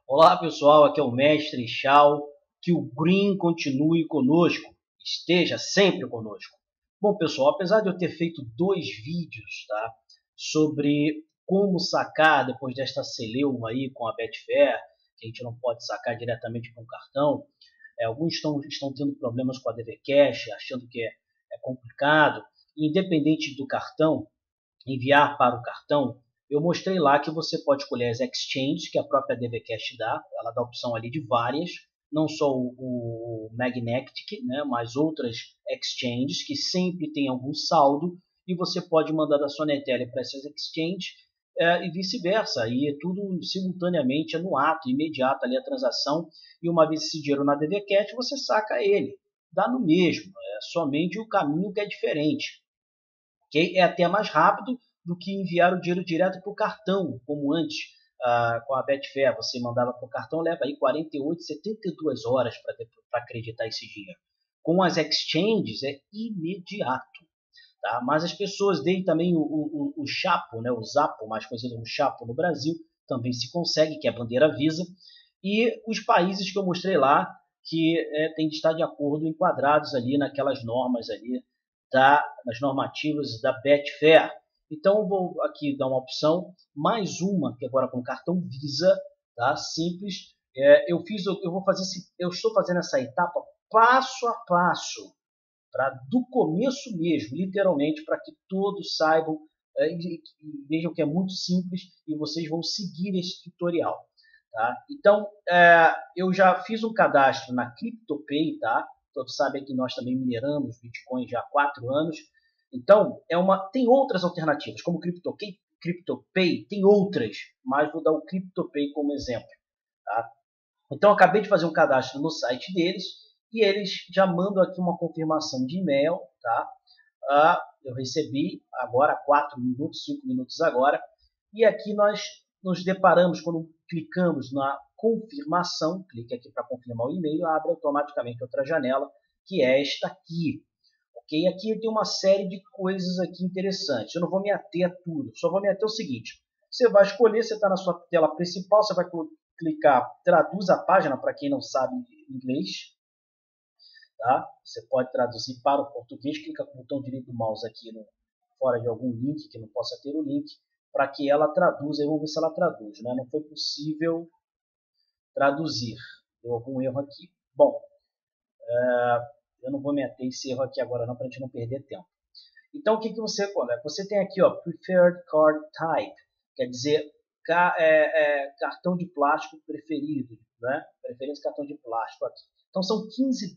Olá pessoal, aqui é o Mestre Shao, que o Green continue conosco, esteja sempre conosco. Bom pessoal, apesar de eu ter feito 2 vídeos, tá, sobre como sacar depois desta celeuma aí com a Betfair, que a gente não pode sacar diretamente com o cartão, alguns estão tendo problemas com a DV Cash, achando que é complicado, independente do cartão, enviar para o cartão, eu mostrei lá que você pode escolher as exchanges que a própria DVCash dá, ela dá a opção ali de várias, não só o Magnetic, né, mas outras exchanges que sempre tem algum saldo, e você pode mandar da sua Neteller para essas exchanges e vice-versa, e é tudo simultaneamente, é no ato, imediato ali a transação, e uma vez esse dinheiro na DVCash, você saca ele, dá no mesmo, é somente o caminho que é diferente. Okay? É até mais rápido do que enviar o dinheiro direto para o cartão, como antes, com a Betfair. Você mandava para o cartão, leva aí 48, 72 horas para acreditar esse dinheiro. Com as exchanges é imediato. Tá? Mas as pessoas deem também o Chapo, né? O Zapo, mais conhecido como Chapo no Brasil, também se consegue, que é a bandeira Visa. E os países que eu mostrei lá, que tem de estar de acordo, enquadrados ali naquelas normas ali, nas normativas da Betfair. Então eu vou aqui dar uma opção, mais uma, que agora com cartão Visa, tá? Simples. Eu estou fazendo essa etapa passo a passo, do começo mesmo, literalmente, para que todos saibam e vejam que é muito simples e vocês vão seguir esse tutorial. Tá? Então, eu já fiz um cadastro na CryptoPay, tá? Todos sabem que nós também mineramos Bitcoin já há 4 anos. Então, tem outras alternativas, como CryptoPay, tem outras, mas vou dar o CryptoPay como exemplo. Tá? Então, acabei de fazer um cadastro no site deles e eles já mandam aqui uma confirmação de e-mail. Tá? Eu recebi agora 4 minutos, 5 minutos agora. E aqui nós nos deparamos, quando clicamos na confirmação, clique aqui para confirmar o e-mail, abre automaticamente outra janela, que é esta aqui. Okay? Aqui tem uma série de coisas aqui interessantes. Eu não vou me ater a tudo, só vou me ater ao seguinte. Você vai escolher, você está na sua tela principal, você vai clicar, traduz a página, para quem não sabe inglês. Tá? Você pode traduzir para o português, clica com o botão direito do mouse aqui fora de algum link, que não possa ter o link, para que ela traduza. Vamos ver se ela traduz. Né? Não foi possível traduzir. Deu algum erro aqui. Bom, eu não vou me ater esse erro aqui agora não, para a gente não perder tempo. Então, o que você coloca? Você tem aqui, ó, Preferred Card Type, quer dizer, cartão de plástico preferido, né? Preferência cartão de plástico aqui. Então, são 15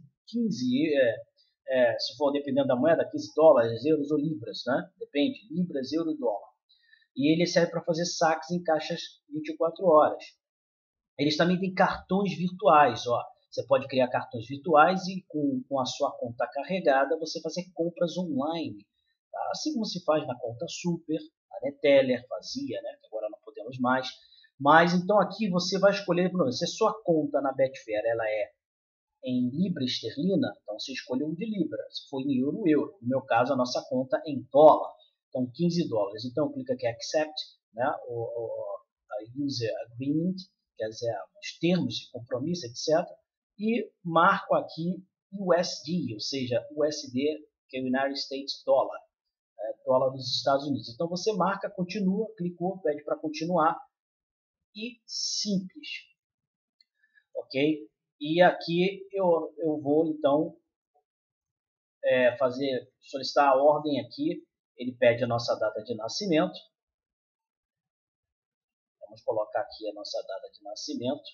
se for dependendo da moeda, 15 dólares, euros ou libras, né? Depende, libras, euro, dólar. E ele serve para fazer saques em caixas 24 horas. Eles também têm cartões virtuais, ó. Você pode criar cartões virtuais e com a sua conta carregada você fazer compras online. Tá? Assim como se faz na conta Super, a Neteller fazia, né? Que agora não podemos mais. Mas então aqui você vai escolher, se a sua conta na Betfair ela é em libra esterlina, então você escolhe um de libra. Se for em euro, euro. No meu caso, a nossa conta é em dólar. Então, 15 dólares. Então, clica aqui Accept, né, a User Agreement, quer dizer, os termos de compromisso, etc. E marco aqui USD, ou seja, USD, que é o United States Dollar, dólar dos Estados Unidos. Então, você marca, continua, clicou, pede para continuar e simples. Ok? E aqui eu vou, então, solicitar a ordem aqui. Ele pede a nossa data de nascimento. Vamos colocar aqui a nossa data de nascimento.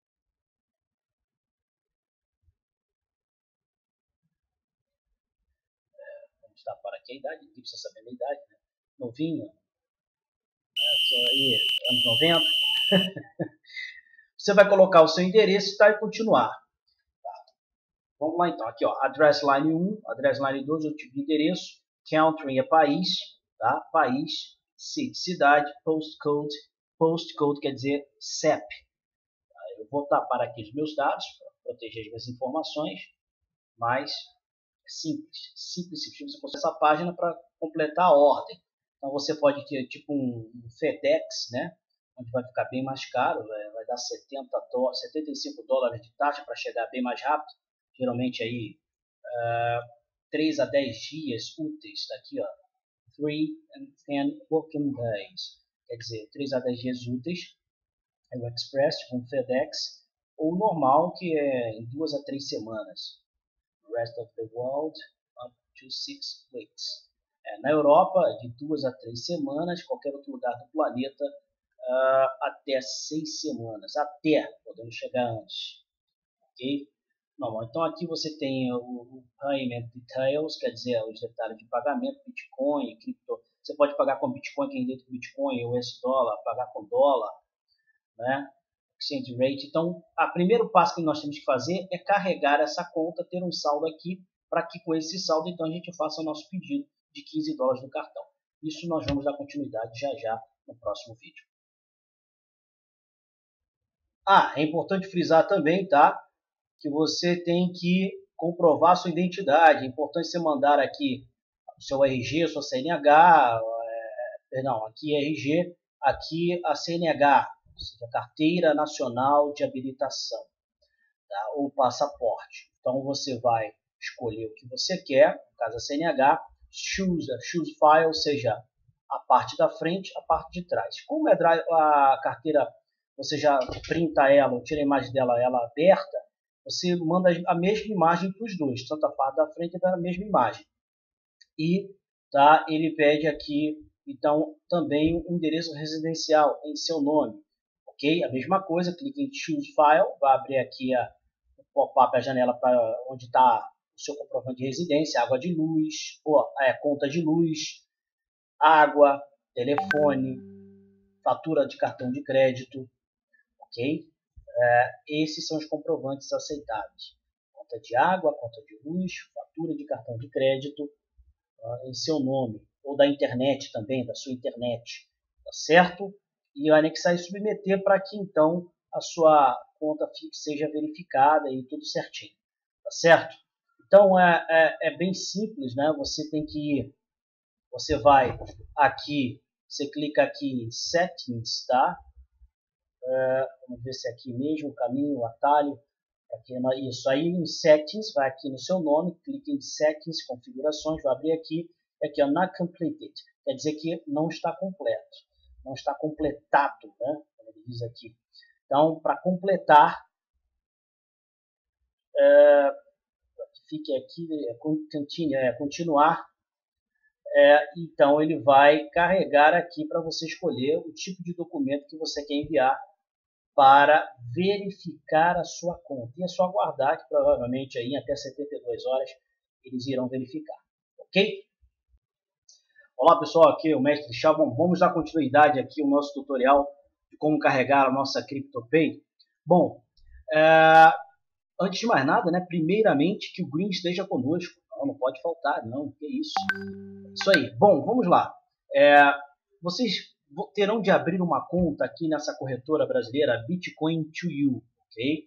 Vamos tapar aqui a idade. Ninguém precisa saber a minha idade, né? Novinho. Sou aí, anos 90. Você vai colocar o seu endereço, tá? E continuar. Vamos lá então, aqui ó, address line 1, address line 2, o tipo de endereço, country é país, tá? País, cidade, postcode, postcode quer dizer CEP. Tá? Eu vou tapar aqui os meus dados para proteger as minhas informações, mas é simples, simples. Você consegue essa página para completar a ordem. Então você pode ter tipo um FedEx, né? onde vai ficar bem mais caro, vai dar 75 dólares de taxa para chegar bem mais rápido, geralmente aí 3 a 10 dias úteis, está aqui, ó, 3 and 10 working days, quer dizer, 3 a 10 dias úteis, é o Express, com o FedEx, ou o normal, que é em 2 a 3 semanas, rest of the world, up to 6 weeks. Na Europa, de 2 a 3 semanas, qualquer outro lugar do planeta, até 6 semanas, até, podemos chegar antes, ok? Normal. Então aqui você tem o Payment Details, quer dizer, os detalhes de pagamento, Bitcoin, cripto. Você pode pagar com Bitcoin, quem dentro do Bitcoin, US dólar, pagar com dólar, né? Exchange Rate. Então, o primeiro passo que nós temos que fazer é carregar essa conta, ter um saldo aqui, para que com esse saldo, então, a gente faça o nosso pedido de 15 dólares no cartão. Isso nós vamos dar continuidade já no próximo vídeo. É importante frisar também, tá? Que você tem que comprovar sua identidade. É importante você mandar aqui o seu RG, sua CNH, perdão, aqui RG, aqui a CNH, ou seja, Carteira Nacional de Habilitação, tá? Ou passaporte. Então você vai escolher o que você quer, no caso a CNH, choose file, ou seja, a parte da frente, a parte de trás. Como a carteira, você já printa ela, ou tira a imagem dela, ela aberta, você manda a mesma imagem para os dois, tanto a parte da frente quanto a mesma imagem. E tá, ele pede aqui, então, também um endereço residencial em seu nome. Ok? A mesma coisa, clique em Choose File, vai abrir aqui o pop-up, a janela para onde está o seu comprovante de residência, água de luz, conta de luz, água, telefone, fatura de cartão de crédito, ok? Esses são os comprovantes aceitáveis. Conta de água, conta de luz, fatura de cartão de crédito, em seu nome, ou da internet também, da sua internet, tá certo? E anexar e submeter para que então a sua conta seja verificada e tudo certinho, tá certo? Então é bem simples, né? Você vai aqui, você clica aqui em Settings, tá? Vamos ver se é aqui mesmo o caminho, o atalho. Aqui, isso aí em Settings, vai aqui no seu nome, clique em Settings, Configurações, vai abrir aqui, aqui ó, Not Completed, quer dizer que não está completo, não está completado, né? Como ele diz aqui. Então, para completar, fique aqui, continuar, então ele vai carregar aqui para você escolher o tipo de documento que você quer enviar para verificar a sua conta. E é só aguardar que provavelmente aí, até 72 horas eles irão verificar. Ok? Olá pessoal, aqui é o Mestre Chá. Bom, vamos dar continuidade aqui ao nosso tutorial de como carregar a nossa CryptoPay. Bom, antes de mais nada, né, primeiramente que o Green esteja conosco. Não pode faltar, não, que isso. Isso aí. Bom, vamos lá. Vocês terão de abrir uma conta aqui nessa corretora brasileira Bitcoin to You, ok?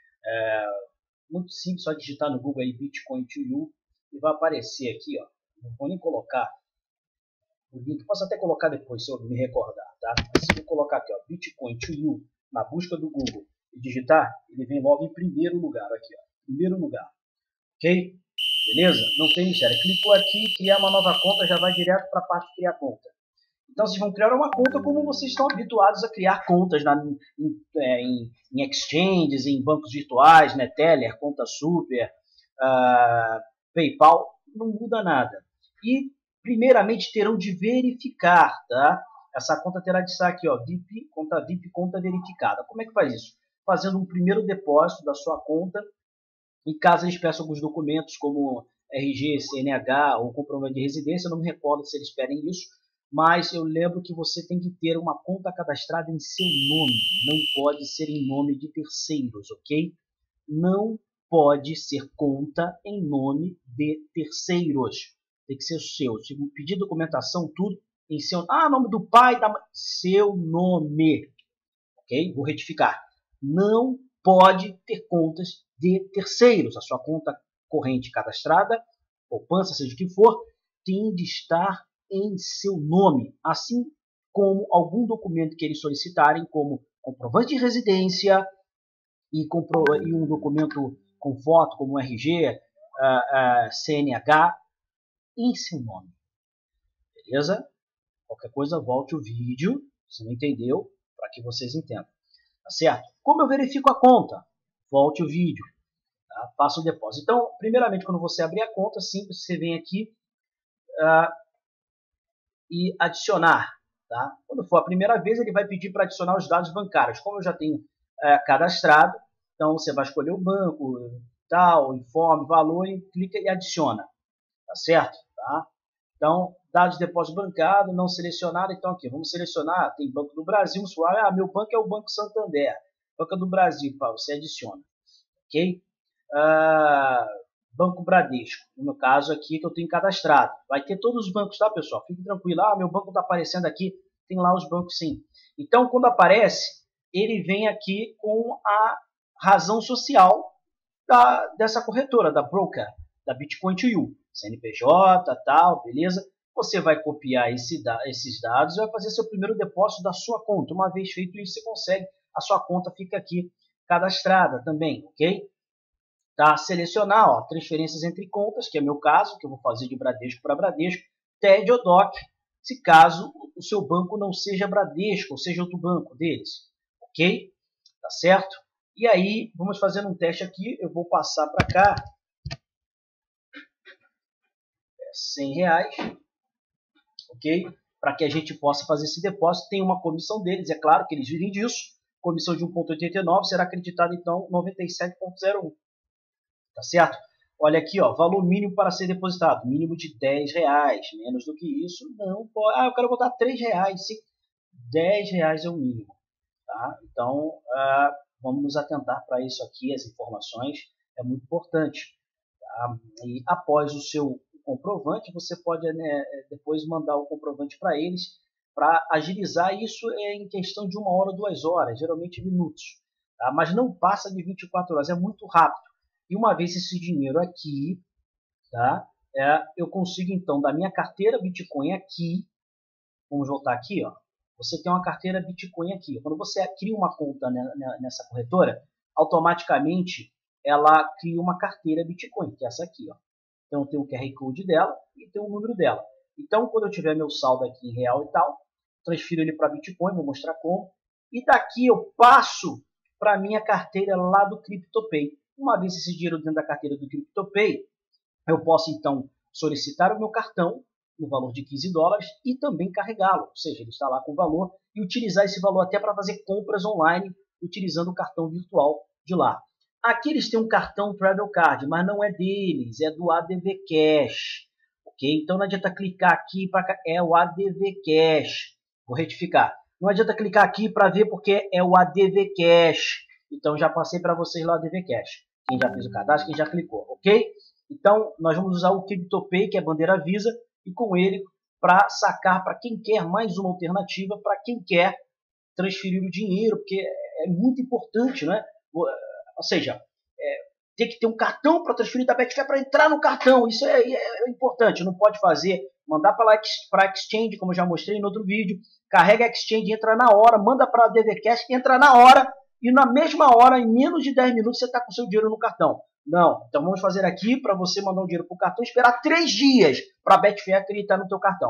Muito simples, só digitar no Google aí Bitcoin to You e vai aparecer aqui, ó. Não vou nem colocar o link, posso até colocar depois se eu me recordar, tá? Mas se eu colocar aqui, ó, Bitcoin to You na busca do Google e digitar, ele vem logo em primeiro lugar aqui, ó, primeiro lugar, ok? Beleza? Não tem mistério. Clicou aqui, criar uma nova conta, já vai direto para a parte de criar conta. Então, vocês vão criar uma conta como vocês estão habituados a criar contas em exchanges, em bancos virtuais, Neteller, Conta Super, PayPal, não muda nada. E, primeiramente, terão de verificar, tá? Essa conta terá de estar aqui, ó, VIP, conta verificada. Como é que faz isso? Fazendo um primeiro depósito da sua conta, e caso eles peçam alguns documentos como RG, CNH ou comprovante de residência, eu não me recordo se eles pedem isso, mas eu lembro que você tem que ter uma conta cadastrada em seu nome, não pode ser em nome de terceiros, ok? Não pode ser conta em nome de terceiros, tem que ser o seu. Se pedir documentação, tudo em seu nome do pai, seu nome, ok? Vou retificar, não pode ter contas de terceiros, a sua conta corrente cadastrada, poupança, seja o que for, tem de estar em seu nome, assim como algum documento que eles solicitarem, como comprovante de residência e um documento com foto, como RG, CNH, em seu nome. Beleza? Qualquer coisa, volte o vídeo, se não entendeu, para que vocês entendam. Tá certo? Como eu verifico a conta? Volte o vídeo. Tá? Faça o depósito. Então, primeiramente, quando você abrir a conta, simples, você vem aqui e adicionar. Tá? Quando for a primeira vez, ele vai pedir para adicionar os dados bancários. Como eu já tenho cadastrado, então você vai escolher o banco, tal, informe, valor, e clica e adiciona. Tá certo? Tá? Então, dados de depósito bancário, não selecionado. Então, aqui, vamos selecionar. Tem Banco do Brasil. Meu banco é o Banco Santander. Banco do Brasil, você adiciona. Ok? Banco Bradesco. No meu caso aqui, que eu tenho cadastrado. Vai ter todos os bancos, tá, pessoal? Fique tranquilo. Meu banco está aparecendo aqui. Tem lá os bancos, sim. Então, quando aparece, ele vem aqui com a razão social dessa corretora, da broker, da Bitcoin to You. CNPJ, tal, beleza? Você vai copiar esses dados e vai fazer seu primeiro depósito da sua conta. Uma vez feito isso, você consegue. A sua conta fica aqui cadastrada também, ok? Tá? Selecionar, ó, transferências entre contas, que é meu caso, que eu vou fazer de Bradesco para Bradesco. TED ou DOC, se caso o seu banco não seja Bradesco, ou seja outro banco deles. Ok? Tá certo? E aí, vamos fazer um teste aqui. Eu vou passar para cá. R$100, ok? Para que a gente possa fazer esse depósito. Tem uma comissão deles, é claro que eles vivem disso. Comissão de 1,89 será acreditada, então, 97,01. Tá certo? Olha aqui, ó, valor mínimo para ser depositado. Mínimo de R$10. Menos do que isso, não pode. Eu quero botar R$3. R$10 é o mínimo. Tá? Então, vamos nos atentar para isso aqui. As informações é muito importante. Tá? E após o seu comprovante, você pode, né, depois mandar o comprovante para eles para agilizar isso em questão de 1 hora, 2 horas, geralmente minutos. Tá? Mas não passa de 24 horas, é muito rápido. E uma vez esse dinheiro aqui, tá? Eu consigo então da minha carteira Bitcoin aqui, vamos voltar aqui, ó. Você tem uma carteira Bitcoin aqui. Quando você cria uma conta nessa corretora, automaticamente ela cria uma carteira Bitcoin, que é essa aqui, ó. Então tem o QR Code dela e tem o número dela. Então quando eu tiver meu saldo aqui em real e tal, transfiro ele para Bitcoin, vou mostrar como. E daqui eu passo para a minha carteira lá do CryptoPay. Uma vez esse dinheiro dentro da carteira do CryptoPay, eu posso então solicitar o meu cartão no valor de $15 e também carregá-lo. Ou seja, ele está lá com o valor e utilizar esse valor até para fazer compras online utilizando o cartão virtual de lá. Aqui eles têm um cartão Travel Card, mas não é deles, é do ADV Cash. Ok? Então não adianta clicar aqui para cá, é o ADV Cash. Vou retificar. Não adianta clicar aqui para ver porque é o ADV Cash. Então já passei para vocês lá o ADV Cash. Quem já fez o cadastro, quem já clicou, ok? Então nós vamos usar o CryptoPay, que é a bandeira Visa, e com ele para sacar para quem quer mais uma alternativa, para quem quer transferir o dinheiro, porque é muito importante, né? Ou seja, tem que ter um cartão para transferir da Betfair para entrar no cartão. Isso é importante. Não pode fazer, mandar para a Exchange, como eu já mostrei no outro vídeo. Carrega a Exchange, entra na hora, manda para a DVCash, entra na hora e na mesma hora, em menos de 10 minutos, você está com o seu dinheiro no cartão. Não. Então vamos fazer aqui para você mandar um dinheiro para o cartão e esperar 3 dias para a Betfair acreditar no teu cartão.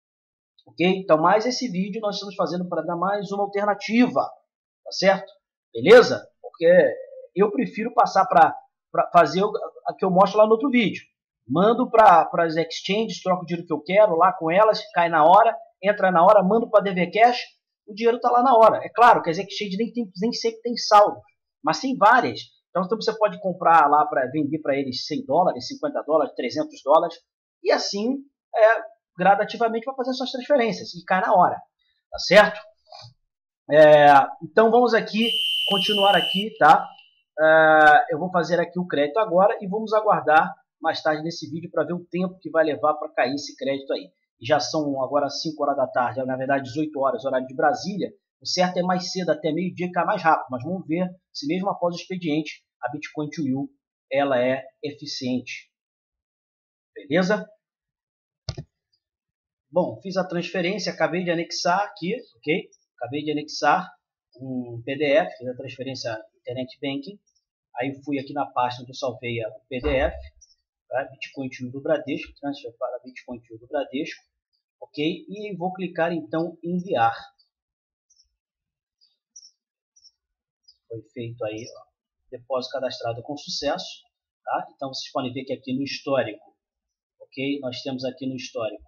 Ok? Então, mais esse vídeo nós estamos fazendo para dar mais uma alternativa. Tá certo? Beleza? Porque eu prefiro passar para fazer o que eu mostro lá no outro vídeo. Mando para as exchanges, troco o dinheiro que eu quero lá com elas, cai na hora, entra na hora, mando para a DVCash, o dinheiro está lá na hora. É claro que as exchanges nem sempre tem saldo, mas tem várias. Então você pode comprar lá para vender para eles $100, $50, $300 e assim gradativamente vai fazer suas transferências e cai na hora. Tá certo? Então vamos aqui continuar aqui, tá? Eu vou fazer aqui o crédito agora e vamos aguardar mais tarde nesse vídeo para ver o tempo que vai levar para cair esse crédito aí. E já são agora 5 horas da tarde, na verdade 18 horas, horário de Brasília. O certo é mais cedo, até meio-dia, que é mais rápido. Mas vamos ver se mesmo após o expediente, a Bitcoin to You ela é eficiente. Beleza? Bom, fiz a transferência, acabei de anexar aqui, ok? Acabei de anexar um PDF, fiz a transferência Internet Banking. Aí fui aqui na página onde eu salvei o PDF, tá? Bitcoin TUI do Bradesco, transfer para Bitcoin TUI do Bradesco, ok? E vou clicar então em enviar. Foi feito aí, ó, depósito cadastrado com sucesso, tá? Então vocês podem ver que aqui no histórico, ok? Nós temos aqui no histórico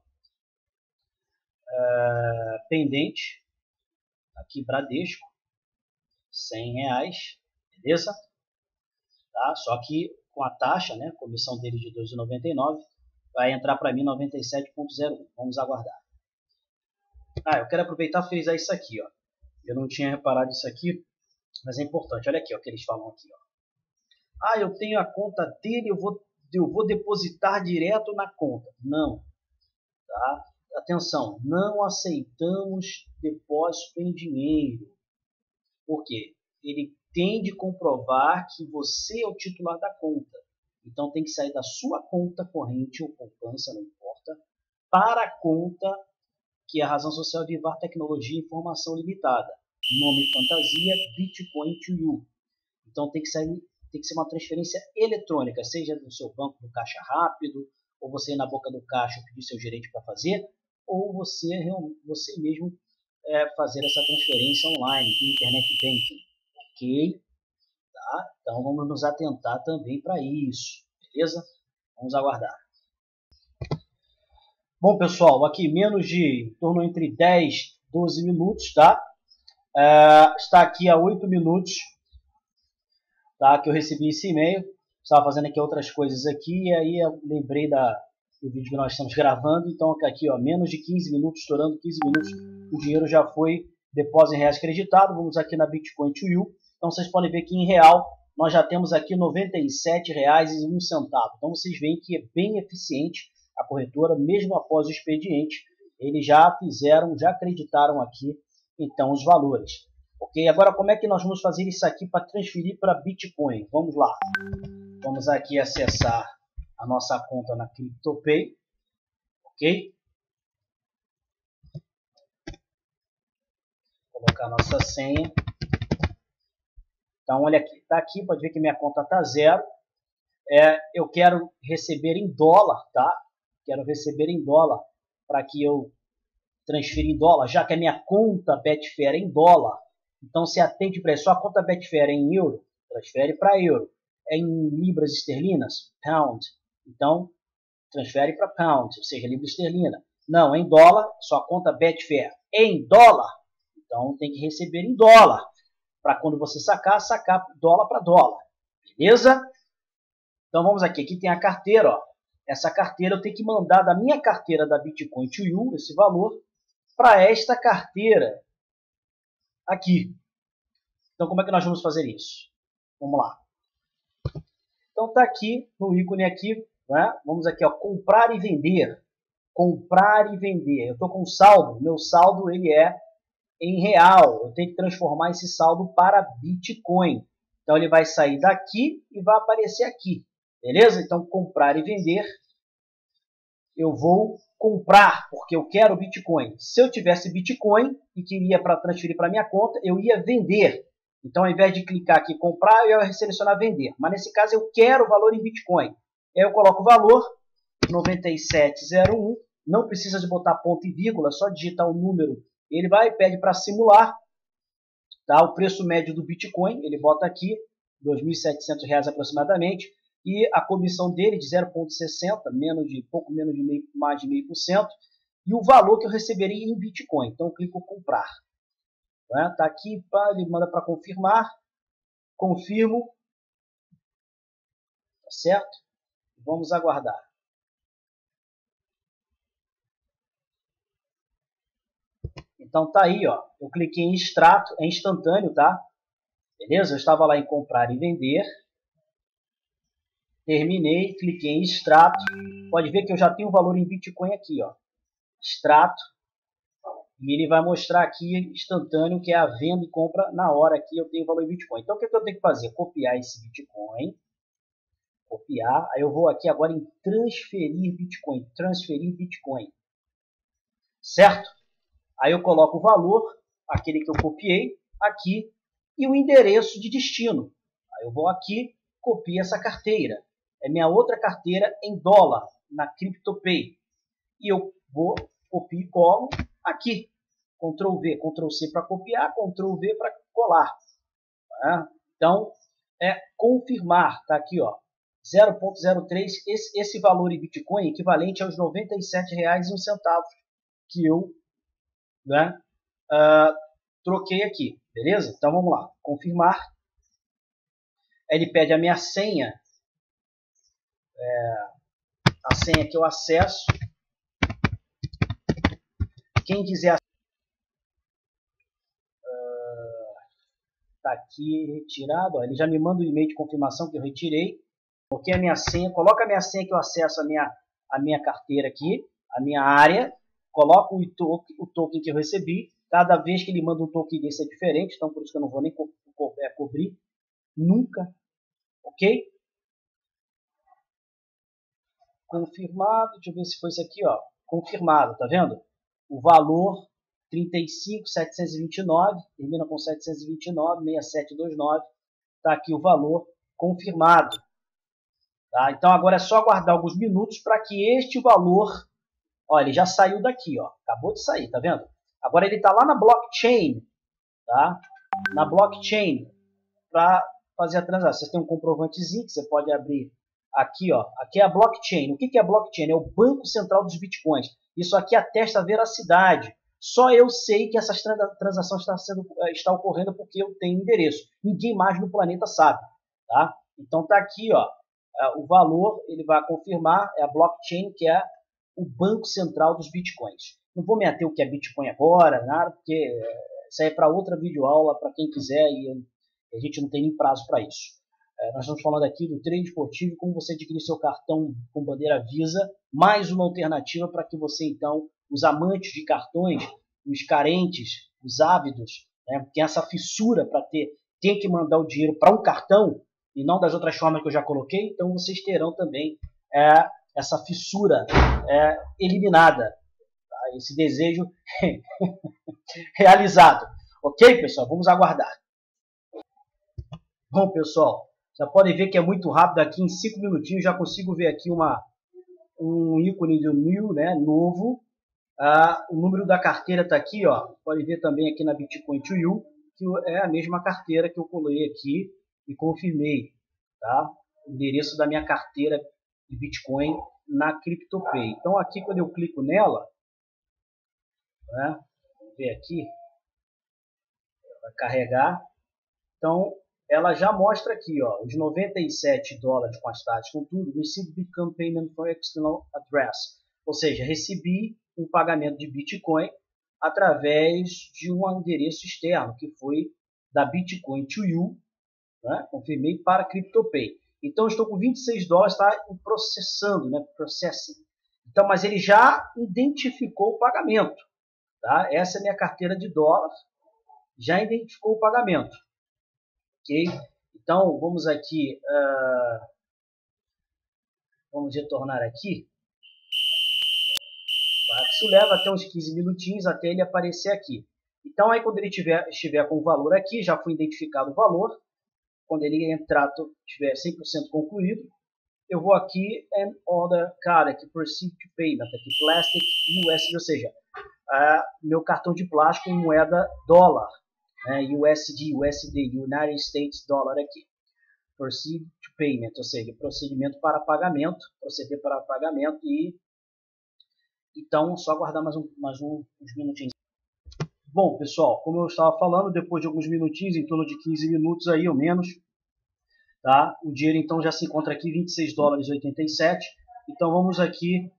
pendente, aqui Bradesco, R$100, beleza? Tá? Só que com a taxa, né, comissão dele de 2,99, vai entrar para mim 97,01. Vamos aguardar. Eu quero aproveitar e frisar isso aqui, ó. Eu não tinha reparado isso aqui, mas é importante. Olha aqui, ó, o que eles falam aqui, ó. Eu tenho a conta dele, eu vou depositar direto na conta. Não, tá? Atenção, não aceitamos depósito em dinheiro. Por quê? Ele tem de comprovar que você é o titular da conta. Então tem que sair da sua conta corrente ou poupança, não importa, para a conta que é a razão social de Vivar Tecnologia e Informação Limitada. Nome fantasia, Bitcoin TUI. Então tem que ser uma transferência eletrônica, seja do seu banco do caixa rápido, ou você ir na boca do caixa pedir seu gerente para fazer, ou você mesmo fazer essa transferência online, via Internet Banking. Ok? Tá? Então vamos nos atentar também para isso. Beleza? Vamos aguardar. Bom, pessoal, aqui em torno entre 10 e 12 minutos, tá? Está aqui há 8 minutos, tá? Que eu recebi esse e-mail. Estava fazendo aqui outras coisas aqui e aí eu lembrei do vídeo que nós estamos gravando. Então aqui, ó, menos de 15 minutos, estourando 15 minutos, o dinheiro já foi depósito em reais creditado. Vamos aqui na Bitcoin TUI. Então vocês podem ver que em real nós já temos aqui R$ 97,01. Então vocês veem que é bem eficiente a corretora, mesmo após o expediente, eles já acreditaram aqui então os valores. Ok? Agora como é que nós vamos fazer isso aqui para transferir para Bitcoin? Vamos lá. Vamos aqui acessar a nossa conta na CryptoPay. Ok? Vou colocar a nossa senha. Então olha aqui, está aqui, pode ver que minha conta está zero. Eu quero receber em dólar, tá? Quero receber em dólar para que eu transfira em dólar, já que a minha conta Betfair é em dólar. Então, se atende para isso, a conta Betfair é em euro, transfere para euro. É em libras esterlinas, pound. Então, transfere para pound, ou seja, libra esterlina. Não, é em dólar, sua conta Betfair é em dólar. Então, tem que receber em dólar. Para quando você sacar dólar para dólar. Beleza? Então, vamos aqui. Aqui tem a carteira, ó. Essa carteira eu tenho que mandar da minha carteira da Bitcoin TUI, esse valor, para esta carteira aqui. Então, como é que nós vamos fazer isso? Vamos lá. Então, está aqui, no ícone aqui, né? Vamos aqui, ó, comprar e vender. Comprar e vender. Eu estou com saldo, meu saldo ele é em real. Eu tenho que transformar esse saldo para Bitcoin. Então, ele vai sair daqui e vai aparecer aqui. Beleza? Então, comprar e vender. Eu vou comprar, porque eu quero Bitcoin. Se eu tivesse Bitcoin e queria transferir para minha conta, eu ia vender. Então, ao invés de clicar aqui comprar, eu ia selecionar vender. Mas nesse caso, eu quero o valor em Bitcoin. Aí eu coloco o valor, 97,01. Não precisa de botar ponto e vírgula, só digitar o número. Ele vai e pede para simular, tá? O preço médio do Bitcoin. Ele bota aqui, R$ 2.700 aproximadamente. E a comissão dele de 0,60, pouco menos de mais de 0,5%, e o valor que eu receberia em Bitcoin. Então eu clico comprar. Tá aqui, ele manda para confirmar, confirmo, tá certo? Vamos aguardar. Então tá aí, ó. Eu cliquei em extrato, é instantâneo, tá? Beleza? Eu estava lá em comprar e vender. Terminei, cliquei em extrato. Pode ver que eu já tenho o valor em Bitcoin aqui, ó. Extrato. E ele vai mostrar aqui instantâneo, que é a venda e compra na hora aqui, eu tenho o valor em Bitcoin. Então o que eu tenho que fazer? Copiar esse Bitcoin. Copiar. Aí eu vou aqui agora em transferir Bitcoin. Transferir Bitcoin. certo? Aí eu coloco o valor, aquele que eu copiei, aqui, e o endereço de destino. Aí eu vou aqui, copio essa carteira. É minha outra carteira em dólar, na CryptoPay. E eu vou, copio e colo aqui. Ctrl V, Ctrl C para copiar, Ctrl V para colar. Tá? Então, é confirmar, tá aqui, ó, 0,03, esse valor em Bitcoin é equivalente aos R$ 97,01 que eu, né, troquei aqui, beleza? Então vamos lá, confirmar. Ele pede a minha senha, a senha que eu acesso. Quem quiser, tá aqui retirado, ó, ele já me manda um e-mail de confirmação que eu retirei. Coloquei a minha senha, coloca a minha senha que eu acesso a minha carteira aqui, a minha área, coloco o token que eu recebi. Cada vez que ele manda um token desse é diferente, então por isso que eu não vou nem cobrir, nunca, ok? Confirmado, deixa eu ver se foi isso aqui, ó, confirmado, tá vendo? O valor 35.729, termina com 729, 6729, tá aqui o valor confirmado. Tá? Então agora é só aguardar alguns minutos para que este valor, ó, ele já saiu daqui, ó, acabou de sair, tá vendo? Agora ele está lá na blockchain, tá? Na blockchain para fazer a transação. Você tem um comprovantezinho que você pode abrir aqui, ó. Aqui é a blockchain. O que é a blockchain? É o banco central dos bitcoins. Isso aqui atesta a veracidade. Só eu sei que essa transação está ocorrendo porque eu tenho endereço. Ninguém mais no planeta sabe, tá? Então tá aqui, ó. O valor, ele vai confirmar, é a blockchain, que é o banco central dos bitcoins. Não vou me ater o que é Bitcoin agora, nada, porque isso aí é para outra videoaula, para quem quiser, e a gente não tem nem prazo para isso. Nós estamos falando aqui do trade esportivo, como você adquirir seu cartão com bandeira Visa, mais uma alternativa para que você, então, os amantes de cartões, os carentes, os ávidos, né, tem essa fissura para tem que mandar o dinheiro para um cartão, e não das outras formas que eu já coloquei, então vocês terão também essa fissura eliminada, tá? Esse desejo realizado. Ok, pessoal? Vamos aguardar. Bom, pessoal, já podem ver que é muito rápido aqui, em 5 minutinhos já consigo ver aqui um ícone do new, né, novo. O número da carteira está aqui, ó. Pode ver também aqui na Bitcoin to You, que é a mesma carteira que eu colei aqui e confirmei, tá? O endereço da minha carteira de Bitcoin na CryptoPay. Então aqui quando eu clico nela, né, vamos ver aqui, vai carregar. Então ela já mostra aqui, ó, os $97 com as taxas, com tudo, receive Bitcoin payment for external address. Ou seja, recebi um pagamento de Bitcoin através de um endereço externo, que foi da Bitcoin to You, né? Confirmei para CryptoPay. Então, estou com $26, está processando, né? Processing. Então, mas ele já identificou o pagamento, tá? Essa é a minha carteira de dólar, já identificou o pagamento, ok? Então, vamos aqui, vamos retornar aqui. Isso leva até uns 15 minutinhos até ele aparecer aqui. Então, aí quando ele estiver com o valor aqui, já foi identificado o valor. Quando ele entrar, estiver 100% concluído, eu vou aqui and order card, aqui proceed to payment, aqui plastic USD, ou seja, meu cartão de plástico em moeda dólar, né, USD, United States Dollar aqui. Proceed to payment, ou seja, procedimento para pagamento, proceder para pagamento e então, só aguardar mais uns minutinhos. Bom, pessoal, como eu estava falando, depois de alguns minutinhos, em torno de 15 minutos aí ou menos, tá? O dinheiro então já se encontra aqui, $26,87. Então vamos aqui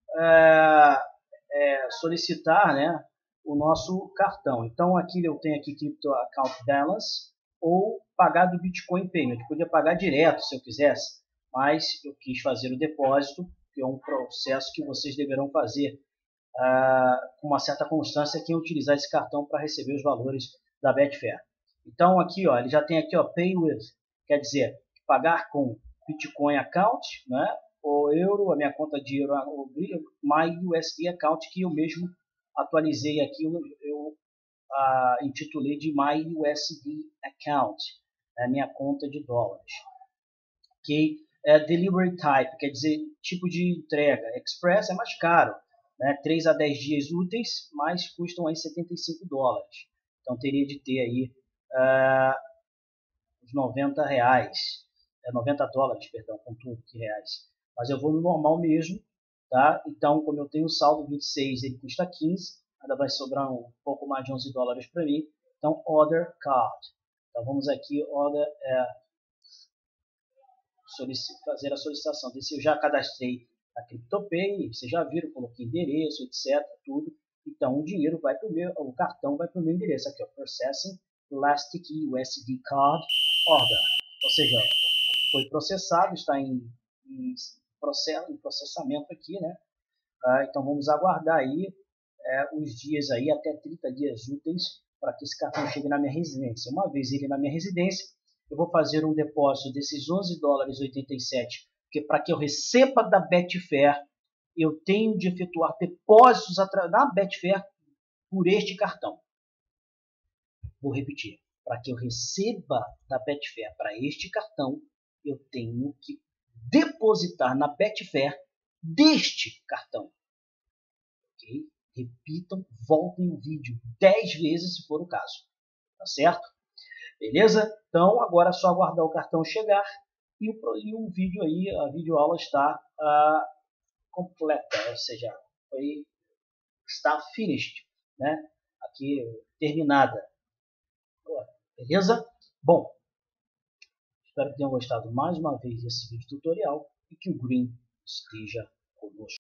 solicitar, né, o nosso cartão. Então aqui eu tenho aqui Crypto Account Balance ou pagar do Bitcoin Payment. Eu podia pagar direto se eu quisesse, mas eu quis fazer o depósito, que é um processo que vocês deverão fazer com uma certa constância quem utilizar esse cartão para receber os valores da Betfair. Então aqui, ó, ele já tem aqui, ó, Pay with, quer dizer, pagar com Bitcoin Account, né, ou euro, a minha conta de euro, ou My USD Account, que eu mesmo atualizei aqui, eu intitulei de My USD Account, a minha conta de dólares. Ok? Delivery type, quer dizer, tipo de entrega. Express é mais caro, né? 3 a 10 dias úteis, mas custam aí $75. Então teria de ter aí uns $90, $90, perdão, com tudo que reais. Mas eu vou no normal mesmo, tá? Então, como eu tenho o saldo 26, ele custa 15, ainda vai sobrar um pouco mais de $11 para mim. Então, order card. Então, vamos aqui, order, fazer a solicitação. Desse eu já cadastrei a CryptoPay, vocês já viram, coloquei endereço, etc, tudo. Então, o dinheiro vai para o cartão vai para o meu endereço aqui, ó, Processing Plastic USD Card Order. Ou seja, foi processado, está em processamento aqui, né? Então vamos aguardar aí os dias aí, até 30 dias úteis, para que esse cartão chegue na minha residência. Uma vez ele na minha residência, eu vou fazer um depósito desses $11,87, porque para que eu receba da Betfair, eu tenho de efetuar depósitos na Betfair por este cartão. Vou repetir. Para que eu receba da Betfair para este cartão, eu tenho que depositar na Betfair deste cartão. Ok? Repitam, voltem o vídeo 10 vezes se for o caso. Tá certo? Beleza? Então agora é só aguardar o cartão chegar e o vídeo aí, a videoaula está completa, ou seja, está finished, né? Aqui terminada. Beleza? Bom, espero que tenham gostado mais uma vez desse vídeo tutorial e que o Green esteja